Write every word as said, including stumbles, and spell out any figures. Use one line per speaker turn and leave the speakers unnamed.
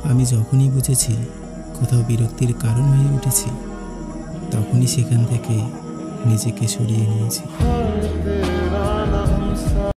আমি যখনই বুঝেছি কোথাও বিরক্তির কারণ হয়ে উঠেছি, তখনই সেখান থেকে নিজেকে সরিয়ে নিয়েছি।